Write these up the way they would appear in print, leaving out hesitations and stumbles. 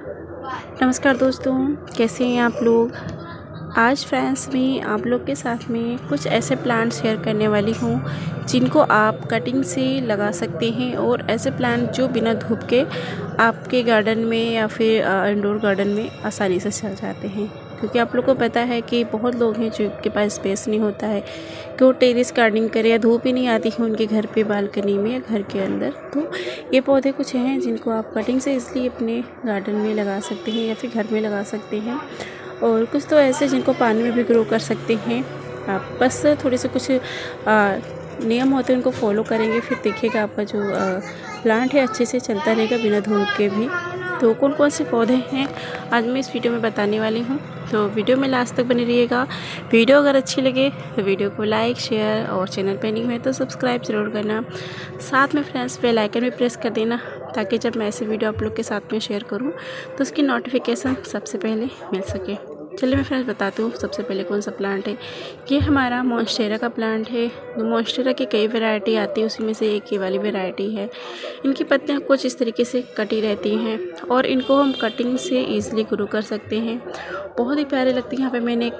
नमस्कार दोस्तों, कैसे हैं आप लोग। आज फ्रेंड्स मैं आप लोग के साथ में कुछ ऐसे प्लांट शेयर करने वाली हूँ जिनको आप कटिंग से लगा सकते हैं और ऐसे प्लांट जो बिना धूप के आपके गार्डन में या फिर इंडोर गार्डन में आसानी से चल जाते हैं। क्योंकि आप लोग को पता है कि बहुत लोग हैं जिनके पास स्पेस नहीं होता है कि वो टेरेस गार्डनिंग करें या धूप ही नहीं आती है उनके घर पे बालकनी में या घर के अंदर। तो ये पौधे कुछ हैं जिनको आप कटिंग से इसलिए अपने गार्डन में लगा सकते हैं या फिर घर में लगा सकते हैं। और कुछ तो ऐसे जिनको पानी में भी ग्रो कर सकते हैं आप। बस थोड़े से कुछ नियम होते हैं उनको फॉलो करेंगे, फिर देखिएगा आपका जो प्लांट है अच्छे से चलता रहेगा बिना धूप के भी। तो कौन कौन से पौधे हैं आज मैं इस वीडियो में बताने वाली हूँ, तो वीडियो में लास्ट तक बने रहिएगा। वीडियो अगर अच्छी लगे तो वीडियो को लाइक शेयर और चैनल पे नहीं हुए तो सब्सक्राइब ज़रूर करना। साथ में फ्रेंड्स बेल आइकन भी प्रेस कर देना ताकि जब मैं ऐसे वीडियो आप लोग के साथ में शेयर करूँ तो उसकी नोटिफिकेशन सबसे पहले मिल सके। चलिए मैं फ्रेंड्स बताती हूँ सबसे पहले कौन सा प्लांट है। ये हमारा मॉन्स्टेरा का प्लांट है। मॉन्स्टेरा की कई वैरायटी आती है, उसी में से एक ये वाली वैरायटी है। इनकी पत्तियाँ कुछ इस तरीके से कटी रहती हैं और इनको हम कटिंग से ईजिली ग्रो कर सकते हैं। बहुत ही प्यारे लगती हैं। यहाँ पे मैंने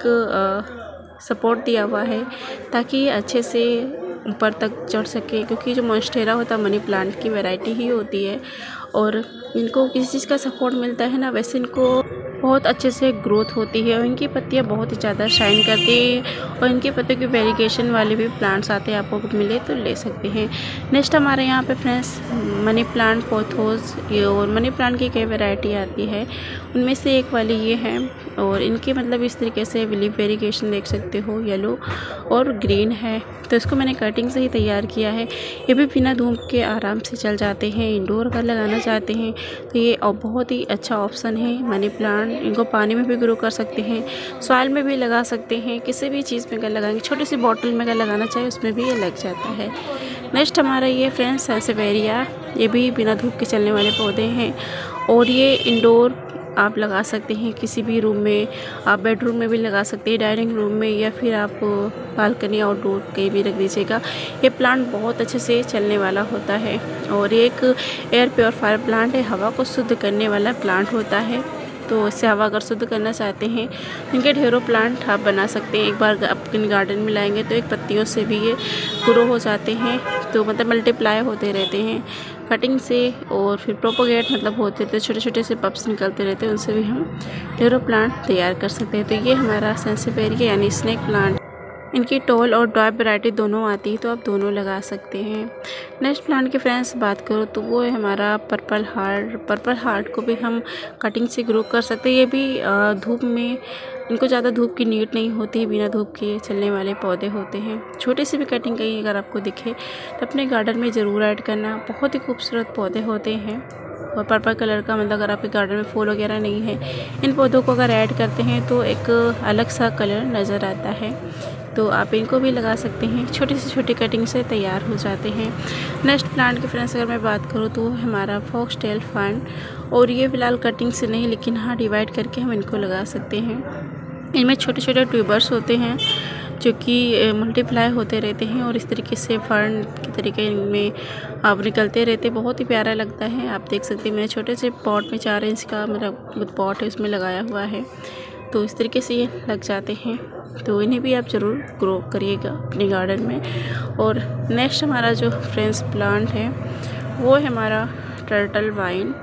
एक सपोर्ट दिया हुआ है ताकि ये अच्छे से ऊपर तक चढ़ सके, क्योंकि जो मॉन्स्टेरा होता है मनी प्लांट की वैरायटी ही होती है और इनको किसी चीज़ का सपोर्ट मिलता है ना, वैसे इनको बहुत अच्छे से ग्रोथ होती है और इनकी पत्तियां बहुत ही ज़्यादा शाइन करती है। और इनकी पत्तियों की वेरिगेशन वाले भी प्लांट्स आते हैं, आपको मिले तो ले सकते हैं। नेक्स्ट हमारे यहाँ पे फ्रेंड्स मनी प्लांट पोथोस ये और मनी प्लांट की कई वैरायटी आती है, उनमें से एक वाली ये है। और इनके मतलब इस तरीके से लीफ वेरिगेशन देख सकते हो, येलो और ग्रीन है। तो इसको मैंने कटिंग से ही तैयार किया है। ये भी बिना धूप के आराम से चल जाते हैं। इंडोर अगर लगाना चाहते हैं तो ये बहुत ही अच्छा ऑप्शन है मनी प्लांट। इनको पानी में भी ग्रो कर सकते हैं, सॉइल में भी लगा सकते हैं, किसी भी चीज़ में अगर लगाएंगे, छोटी सी बॉटल में अगर लगाना चाहे उसमें भी ये लग जाता है। नेक्स्ट हमारा ये फ्रेंड्स सैंसेवेरिया, ये भी बिना धूप के चलने वाले पौधे हैं और ये इंडोर आप लगा सकते हैं किसी भी रूम में। आप बेडरूम में भी लगा सकते हैं, डाइनिंग रूम में, या फिर आप बालकनी आउटडोर कहीं भी रख दीजिएगा। ये प्लांट बहुत अच्छे से चलने वाला होता है और ये एक एयर प्योरीफायर प्लांट है, हवा को शुद्ध करने वाला प्लांट होता है। तो इससे हवा अगर शुद्ध करना चाहते हैं इनके ढेरों प्लांट आप बना सकते हैं। एक बार अपने गार्डन में लाएंगे तो एक पत्तियों से भी ये ग्रो हो जाते हैं, तो मतलब मल्टीप्लाई होते रहते हैं कटिंग से। और फिर प्रोपोगेट मतलब होते थे, छोटे छोटे से पप्स निकलते रहते हैं, उनसे भी हम ढेरों प्लांट तैयार कर सकते हैं। तो ये हमारा सैंसेवेरिया यानी स्नेक प्लांट। इनकी टॉल और ड्वार्फ वैरायटी दोनों आती है, तो आप दोनों लगा सकते हैं। नेक्स्ट प्लांट की फ्रेंड्स बात करो तो वो है हमारा पर्पल हार्ट। पर्पल हार्ट को भी हम कटिंग से ग्रो कर सकते हैं। ये भी धूप में, इनको ज़्यादा धूप की नीड नहीं होती है, बिना धूप के चलने वाले पौधे होते हैं। छोटे से भी कटिंग कहीं अगर आपको दिखे तो अपने गार्डन में ज़रूर ऐड करना। बहुत ही खूबसूरत पौधे होते हैं और पर्पल कलर का मतलब अगर आपके गार्डन में फूल वगैरह नहीं है, इन पौधों को अगर ऐड करते हैं तो एक अलग सा कलर नज़र आता है। तो आप इनको भी लगा सकते हैं, छोटी से छोटी कटिंग से तैयार हो जाते हैं। नेक्स्ट प्लांट की फ्रेंड्स अगर मैं बात करूँ तो हमारा फॉक्सटेल फर्न, और ये फ़िलहाल कटिंग से नहीं लेकिन हाँ डिवाइड करके हम इनको लगा सकते हैं। इनमें छोटे छोटे ट्यूबर्स होते हैं जो कि मल्टीप्लाई होते रहते हैं और इस तरीके से फर्न के तरीके इनमें अब निकलते रहते, बहुत ही प्यारा लगता है। आप देख सकते हैं मैं छोटे से पॉट में 4 इंच का मेरा पॉट है उसमें लगाया हुआ है, तो इस तरीके से ये लग जाते हैं। तो इन्हें भी आप ज़रूर ग्रो करिएगा अपने गार्डन में। और नेक्स्ट हमारा जो फ्रेंड्स प्लांट है वो है हमारा टर्टल वाइन,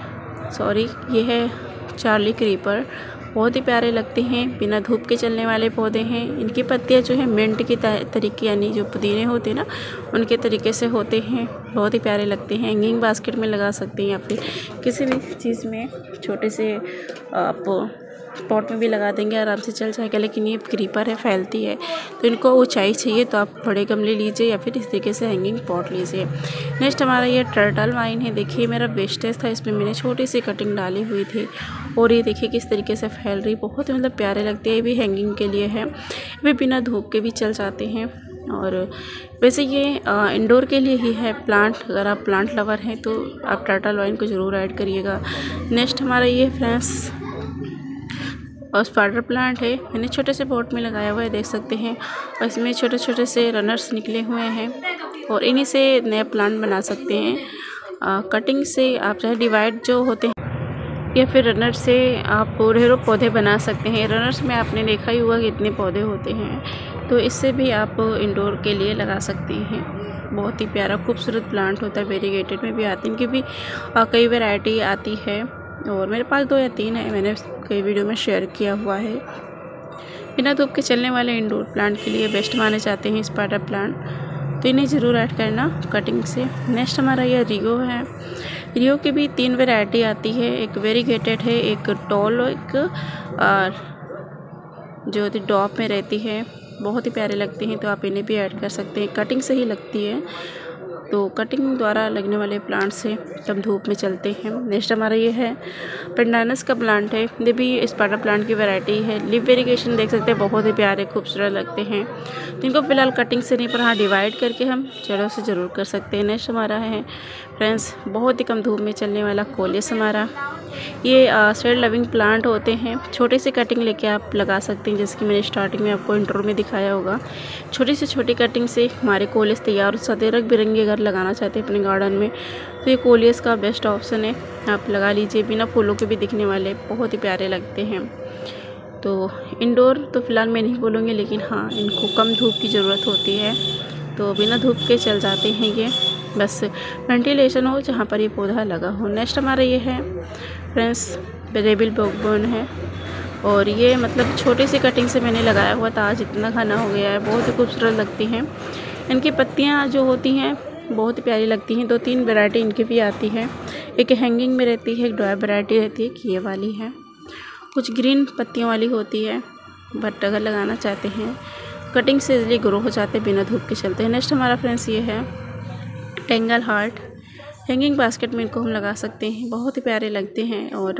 सॉरी ये है चार्ली क्रीपर। बहुत ही प्यारे लगते हैं, बिना धूप के चलने वाले पौधे हैं। इनकी पत्तियां जो है मिंट की तरीके यानी जो पुदीने होते हैं ना उनके तरीके से होते हैं, बहुत ही प्यारे लगते हैं। हैंगिंग बास्केट में लगा सकते हैं या फिर किसी भी चीज़ में छोटे से आप पॉट में भी लगा देंगे, आराम से चल जाएगा। लेकिन ये क्रीपर है, फैलती है, तो इनको ऊंचाई चाहिए तो आप बड़े गमले लीजिए या फिर इस तरीके से हैंगिंग पॉट लीजिए। नेक्स्ट हमारा ये टर्टल वाइन है। देखिए मेरा वेस्टेज था, इसमें मैंने छोटी सी कटिंग डाली हुई थी और ये देखिए किस तरीके से फैल रही, बहुत मतलब प्यारे लगते हैं। ये भी हैंगिंग के लिए है, वे बिना धूप के भी चल जाते हैं। और वैसे ये इंडोर के लिए ही है प्लांट। अगर आप प्लांट लवर हैं तो आप टर्टल वाइन को ज़रूर ऐड करिएगा। नेक्स्ट हमारा ये फ्रेंड्स और स्पाइडर प्लांट है, मैंने छोटे से पॉट में लगाया हुआ है, देख सकते हैं। और इसमें छोटे छोटे से रनर्स निकले हुए हैं और इन्हीं से नया प्लांट बना सकते हैं। कटिंग से आप चाहे डिवाइड जो होते हैं या फिर रनर से आप ढेरों पौधे बना सकते हैं। रनर्स में आपने देखा ही होगा कितने पौधे होते हैं, तो इससे भी आप इंडोर के लिए लगा सकते हैं। बहुत ही प्यारा खूबसूरत प्लांट होता है, वेरीगेटेड में भी आती है, इनकी भी कई वैरायटी आती है और मेरे पास 2 या 3 है, मैंने कई वीडियो में शेयर किया हुआ है। बिना धूप के चलने वाले इंडोर प्लांट के लिए बेस्ट माने जाते हैं स्पाइडर प्लांट, तो इन्हें ज़रूर ऐड करना कटिंग से। नेक्स्ट हमारा यह रियो है। रियो की भी 3 वैरायटी आती है, एक वेरीगेटेड है, एक टॉल और एक जो डॉप में रहती है, बहुत ही प्यारे लगते हैं, तो आप इन्हें भी ऐड कर सकते हैं। कटिंग से ही लगती है, तो कटिंग द्वारा लगने वाले प्लांट से कम धूप में चलते हैं। नेक्स्ट हमारा ये है पेंडानस का प्लांट है, ये भी स्पाइडर प्लांट की वैरायटी है। लिप वेरीगेशन देख सकते हैं, बहुत ही प्यारे खूबसूरत लगते हैं, तो इनको फिलहाल कटिंग से नहीं पर हाँ डिवाइड करके हम जड़ों से ज़रूर कर सकते हैं। नेक्स्ट हमारा है फ्रेंड्स बहुत ही कम धूप में चलने वाला कोलियस हमारा। ये शेड लविंग प्लांट होते हैं, छोटे से कटिंग लेके आप लगा सकते हैं, जैसे कि मैंने स्टार्टिंग में आपको इंट्रो में दिखाया होगा। छोटी से छोटी कटिंग से हमारे कोलियस तैयार हो जाते हैं। रंग बिरंगे अगर लगाना चाहते हैं अपने गार्डन में, तो ये कोलियस का बेस्ट ऑप्शन है, आप लगा लीजिए। बिना फूलों के भी दिखने वाले बहुत ही प्यारे लगते हैं। तो इंडोर तो फ़िलहाल मैं नहीं बोलूँगी, लेकिन हाँ इनको कम धूप की ज़रूरत होती है, तो बिना धूप के चल जाते हैं ये, बस वेंटिलेशन हो जहाँ पर ये पौधा लगा हो। नेक्स्ट हमारा ये है फ्रेंड्स रेबिल बॉगबर्न है, और ये मतलब छोटी सी कटिंग से मैंने लगाया हुआ था, आज इतना घना हो गया है, बहुत ही खूबसूरत लगती हैं। इनकी पत्तियाँ जो होती हैं बहुत ही प्यारी लगती हैं। 2-3 वैरायटी इनकी भी आती है, एक हैंगिंग में रहती है, एक ड्राई वैरायटी रहती है, ये वाली है। कुछ ग्रीन पत्तियों वाली होती है, बट अगर लगाना चाहते हैं कटिंग से इजली ग्रो हो जाते हैं, बिना धूप के चलते हैं। नेक्स्ट हमारा फ्रेंड्स ये है टेंगल हार्ट। हैंगिंग बास्केट में इनको हम लगा सकते हैं, बहुत ही प्यारे लगते हैं। और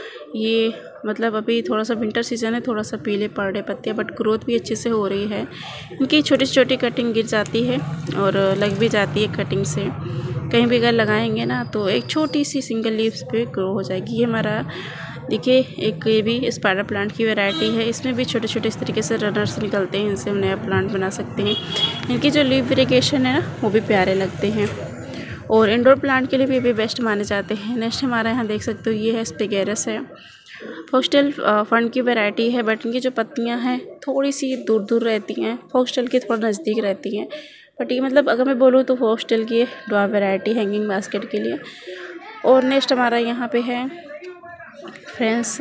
ये मतलब अभी थोड़ा सा विंटर सीज़न है, थोड़ा सा पीले पड़ रहे पत्तियाँ, बट ग्रोथ भी अच्छे से हो रही है। इनकी छोटी छोटी कटिंग गिर जाती है और लग भी जाती है कटिंग से, कहीं भी अगर लगाएंगे ना तो एक छोटी सी सिंगल लीव्स पे ग्रो हो जाएगी। ये हमारा देखिए एक ये भी स्पाइडर प्लांट की वैरायटी है, इसमें भी छोटे छोटे इस तरीके से रनर्स निकलते हैं, इनसे हम नया प्लांट बना सकते हैं। इनकी जो लीव वेरीगेशन है ना वो भी प्यारे लगते हैं, और इंडोर प्लांट के लिए भी बेस्ट माने जाते हैं। नेक्स्ट हमारे यहाँ देख सकते हो ये है स्पेगेरस है, फॉक्सटेल फंड की वैरायटी है, बट इनकी जो पत्तियाँ हैं थोड़ी सी दूर दूर रहती हैं, फॉक्सटेल के थोड़ा नज़दीक रहती हैं, बट ये मतलब अगर मैं बोलूँ तो फॉक्सटेल की ड्वार्फ वैरायटी हैंगिंग बास्केट के लिए। और नेक्स्ट हमारा यहाँ पे है फ्रेंड्स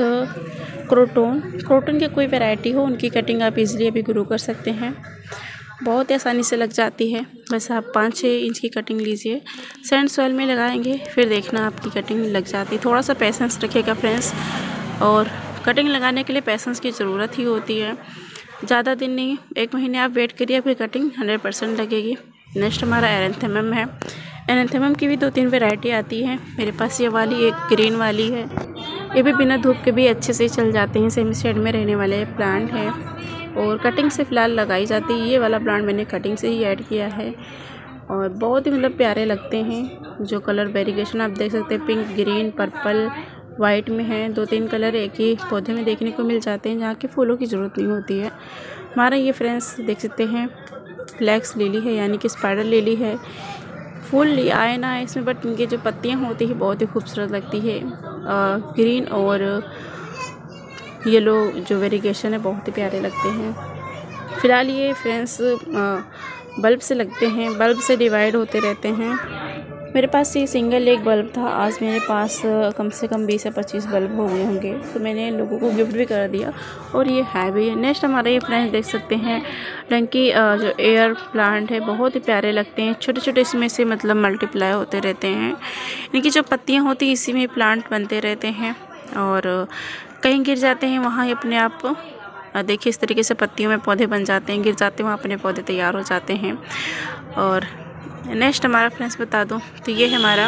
क्रोटन की कोई वैरायटी हो, उनकी कटिंग आप इजीली अभी ग्रो कर सकते हैं, बहुत आसानी से लग जाती है। बस आप 5-6 इंच की कटिंग लीजिए, सैंड सॉइल में लगाएंगे, फिर देखना आपकी कटिंग लग जाती है। थोड़ा सा पेशेंस रखिएगा फ्रेंड्स, और कटिंग लगाने के लिए पेशेंस की ज़रूरत ही होती है, ज़्यादा दिन नहीं, 1 महीने आप वेट करिए, फिर कटिंग 100% लगेगी। नेक्स्ट हमारा एरेंथेमम है। एरेंथेमम की भी 2-3 वैरायटी आती है, मेरे पास ये वाली एक ग्रीन वाली है, ये भी बिना धूप के भी अच्छे से चल जाते हैं, सेमी शेड में रहने वाले प्लांट है, और कटिंग से फ़िलहाल लगाई जाती है। ये वाला प्लांट मैंने कटिंग से ही ऐड किया है, और बहुत ही मतलब प्यारे लगते हैं। जो कलर वेरिएशन आप देख सकते हैं, पिंक, ग्रीन, पर्पल, वाइट में है, 2-3 कलर एक ही पौधे में देखने को मिल जाते हैं, जहाँ के फूलों की ज़रूरत नहीं होती है। हमारा ये फ्रेंड्स देख सकते हैं फ्लैक्स लिली है, यानी कि स्पाइडर लिली है। फूल आए ना आए इसमें, बट इनकी जो पत्तियाँ होती है बहुत ही खूबसूरत लगती है, ग्रीन और येलो जो वेरिएशन है बहुत ही प्यारे लगते हैं। फ़िलहाल ये फ्रेंड्स बल्ब से लगते हैं, बल्ब से डिवाइड होते रहते हैं। मेरे पास ये सिंगल एक बल्ब था, आज मेरे पास कम से कम 20 या 25 बल्ब हो गए होंगे, तो मैंने लोगों को गिफ्ट भी कर दिया, और ये है भी। नेक्स्ट हमारा ये फ्रेंड्स देख सकते हैं डंकी जो एयर प्लांट है, बहुत ही प्यारे लगते हैं, छोटे छोटे इसमें से मतलब मल्टीप्लाई होते रहते हैं। इनकी जो पत्तियाँ होती हैं इसी में प्लांट बनते रहते हैं, और कहीं गिर जाते हैं वहाँ ही अपने आप देखिए इस तरीके से पत्तियों में पौधे बन जाते हैं, गिर जाते हैं वहाँ अपने पौधे तैयार हो जाते हैं। और नेक्स्ट हमारा फ्रेंड्स बता दूं तो ये हमारा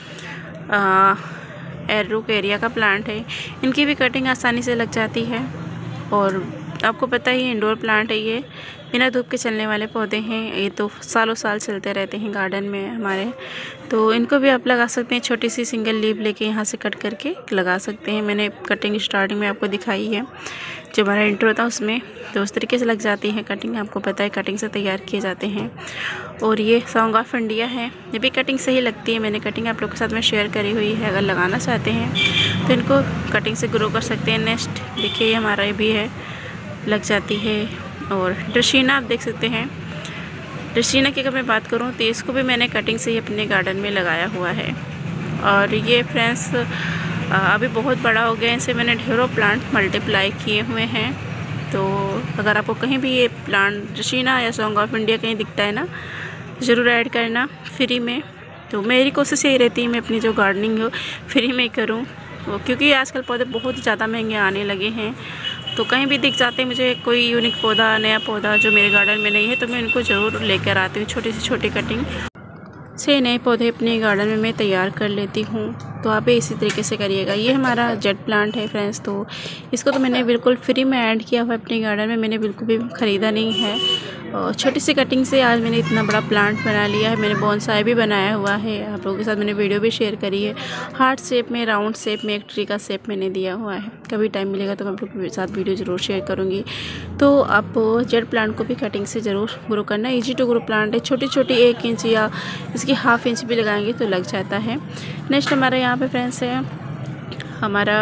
एयररुक एरिया का प्लांट है, इनकी भी कटिंग आसानी से लग जाती है, और आपको पता ही इंडोर प्लांट है ये, बिना धूप के चलने वाले पौधे हैं। ये तो सालों साल चलते रहते हैं गार्डन में हमारे, तो इनको भी आप लगा सकते हैं। छोटी सी सिंगल लीफ लेके यहाँ से कट करके लगा सकते हैं। मैंने कटिंग स्टार्टिंग में आपको दिखाई है, जो हमारा इंट्रो था उसमें, तो उस तरीके से लग जाती है कटिंग। आपको पता है कटिंग से तैयार किए जाते हैं। और ये सॉन्ग ऑफ इंडिया है, ये भी कटिंग से ही लगती है। मैंने कटिंग आप लोग के साथ में शेयर करी हुई है। अगर लगाना चाहते हैं तो इनको कटिंग से ग्रो कर सकते हैं। नेक्स्ट देखिए हमारा ये भी है, लग जाती है। और ड्रेसीना आप देख सकते हैं। ड्रेसीना की अगर मैं बात करूं तो इसको भी मैंने कटिंग से ही अपने गार्डन में लगाया हुआ है। और ये फ्रेंड्स अभी बहुत बड़ा हो गया, इसे मैंने ढेरों प्लांट मल्टीप्लाई किए हुए हैं। तो अगर आपको कहीं भी ये प्लांट ड्रेसीना या सॉन्ग ऑफ इंडिया कहीं दिखता है ना, ज़रूर ऐड करना फ्री में। तो मेरी कोशिश यही रहती है मैं अपनी जो गार्डनिंग हो फ्री में करूँ, क्योंकि आजकल पौधे बहुत ज़्यादा महंगे आने लगे हैं। तो कहीं भी दिख जाते हैं मुझे कोई यूनिक पौधा, नया पौधा जो मेरे गार्डन में नहीं है, तो मैं उनको ज़रूर लेकर आती हूँ। छोटी से छोटी कटिंग से नए पौधे अपने गार्डन में मैं तैयार कर लेती हूँ। तो आप भी इसी तरीके से करिएगा। ये हमारा जेट प्लांट है फ्रेंड्स, तो इसको तो मैंने बिल्कुल फ्री में ऐड किया हुआ है अपने गार्डन में, मैंने बिल्कुल भी ख़रीदा नहीं है। और छोटी सी कटिंग से आज मैंने इतना बड़ा प्लांट बना लिया है। मैंने बोनसाई भी बनाया हुआ है, आप लोगों के साथ मैंने वीडियो भी शेयर करी है। हार्ट शेप में, राउंड शेप में एक ट्री का शेप मैंने दिया हुआ है। कभी टाइम मिलेगा तो मैं आप लोगों के साथ वीडियो ज़रूर शेयर करूँगी। तो आप जेट प्लांट को भी कटिंग से ज़रूर ग्रो करना। ईजी टू ग्रो प्लांट है, छोटी छोटी 1 इंच या इसकी ½ इंच भी लगाएंगे तो लग जाता है। नेक्स्ट हमारा यहाँ पे फ्रेंड्स है हमारा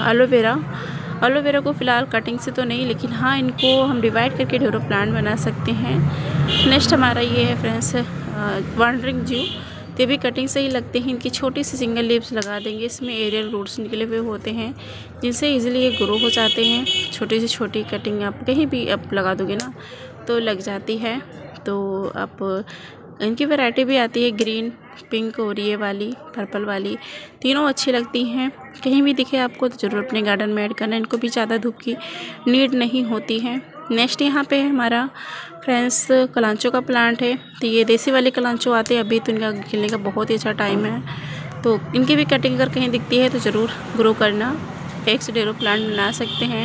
एलोवेरा को फ़िलहाल कटिंग से तो नहीं, लेकिन हाँ इनको हम डिवाइड करके ढेरों प्लांट बना सकते हैं। नेक्स्ट हमारा ये है फ्रेंड्स वांडरिंग जू, ये भी कटिंग से ही लगते हैं। इनकी छोटी सी सिंगल लीव्स लगा देंगे, इसमें एरियल रूट्स निकले हुए होते हैं जिनसे इजीली ये ग्रो हो जाते हैं। छोटी से छोटी कटिंग आप कहीं भी आप लगा दोगे ना तो लग जाती है। तो आप इनकी वैरायटी भी आती है, ग्रीन, पिंक और ये वाली पर्पल वाली, तीनों अच्छी लगती हैं। कहीं भी दिखे आपको तो ज़रूर अपने गार्डन में ऐड करना। इनको भी ज़्यादा धूप की नीड नहीं होती है। नेक्स्ट यहाँ पे हमारा फ्रेंड्स कलांचो का प्लांट है। तो ये देसी वाले कलांचो आते हैं, अभी तो इनका खिलने का बहुत ही अच्छा टाइम है। तो इनकी भी कटिंग अगर कहीं दिखती है तो ज़रूर ग्रो करना। एक से ढेरों प्लांट बना सकते हैं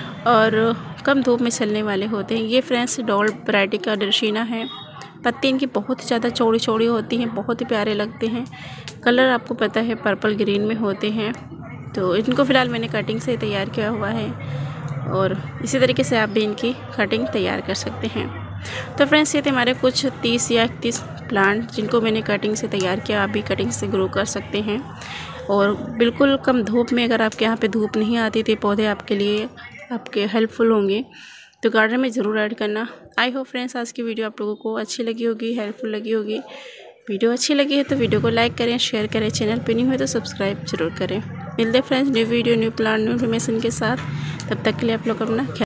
और कम धूप में चलने वाले होते हैं। ये फ्रेंड्स डॉल वैरायटी का ड्रेसीना है। पत्ती इनकी बहुत ही ज़्यादा चौड़ी चौड़ी होती हैं, बहुत ही प्यारे लगते हैं। कलर आपको पता है पर्पल ग्रीन में होते हैं। तो इनको फ़िलहाल मैंने कटिंग से तैयार किया हुआ है और इसी तरीके से आप भी इनकी कटिंग तैयार कर सकते हैं। तो फ्रेंड्स ये थे हमारे कुछ 30 या 31 प्लांट जिनको मैंने कटिंग से तैयार किया। आप भी कटिंग से ग्रो कर सकते हैं और बिल्कुल कम धूप में, अगर आपके यहाँ पे धूप नहीं आती तो पौधे आपके लिए आपके हेल्पफुल होंगे। तो गार्डन में ज़रूर ऐड करना। आई होप फ्रेंड्स आज की वीडियो आप लोगों को अच्छी लगी होगी, हेल्पफुल लगी होगी। वीडियो अच्छी लगी है तो वीडियो को लाइक करें, शेयर करें। चैनल पे नहीं हुए तो सब्सक्राइब जरूर करें। मिलते हैं friends new video, new plan, new information के साथ। तब तक के लिए आप लोग अपना